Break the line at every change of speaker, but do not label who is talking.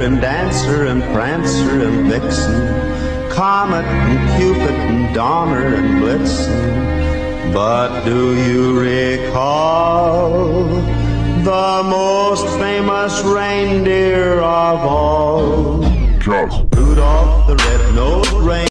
and Dancer and Prancer and Vixen, Comet and Cupid and Donner and Blitzen. But do you recall the most famous reindeer of all?
Just
Rudolph the red-nosed reindeer.